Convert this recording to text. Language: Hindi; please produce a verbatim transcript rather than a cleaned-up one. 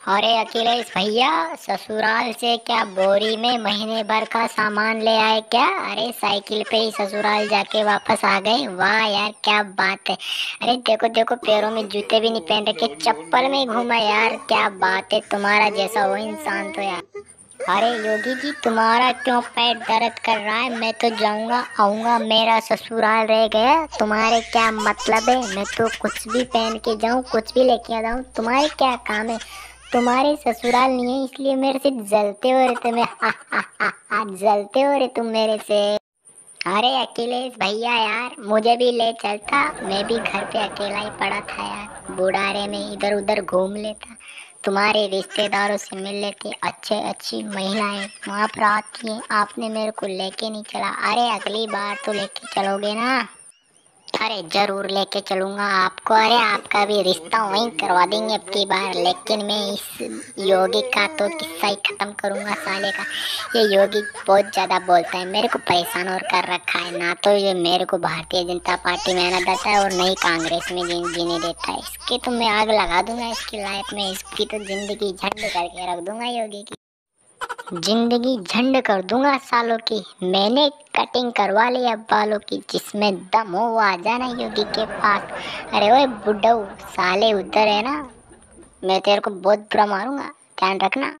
अरे अखिलेश भैया, ससुराल से क्या बोरी में महीने भर का सामान ले आए क्या? अरे साइकिल पे ही ससुराल जाके वापस आ गए, वाह यार क्या बात है। अरे देखो देखो, पैरों में जूते भी नहीं पहन रखे, चप्पल में ही घूमा यार, क्या बात है। तुम्हारा जैसा वो इंसान तो यार। अरे योगी जी, तुम्हारा क्यों पेट दर्द कर रहा है? मैं तो जाऊंगा आऊंगा, मेरा ससुराल रह गया, तुम्हारे क्या मतलब है? मैं तो कुछ भी पहन के जाऊं, कुछ भी लेके आ जाऊं, तुम्हारे क्या काम है? तुम्हारे ससुराल नहीं है इसलिए मेरे से जलते हो रहे तुम्हें, हा हा हा हा, जलते हो रहे तुम मेरे से। अरे अखिलेश भैया यार, मुझे भी ले चलता, मैं भी घर पे अकेला ही पड़ा था यार, बुढ़ारे में इधर उधर घूम लेता, तुम्हारे रिश्तेदारों से मिल लेते, अच्छे अच्छी महिलाएं वहाँ पर आती हैं, आपने मेरे को लेके नहीं चला। अरे अगली बार तो लेके चलोगे ना? अरे जरूर लेके चलूंगा आपको, अरे आपका भी रिश्ता वहीं करवा देंगे अब की बार, लेकिन मैं इस योगी का तो किस्सा ही खत्म करूंगा साले का। ये योगी बहुत ज्यादा बोलता है, मेरे को परेशान और कर रखा है, ना तो ये मेरे को भारतीय जनता पार्टी में आना देता है और नहीं कांग्रेस में जी, जीने देता है। इसके तो मैं आग लगा दूंगा इसकी लाइफ में, इसकी तो जिंदगी झंड करके रख दूंगा योगी की, जिंदगी झंड कर दूंगा सालों की। मैंने कटिंग करवा ली अब बालों की, जिसमें दम हो वो आ जाना योगी के पास। अरे ओए बुड्ढऊ साले, उधर है ना, मैं तेरे को बहुत बुरा मारूंगा, ध्यान रखना।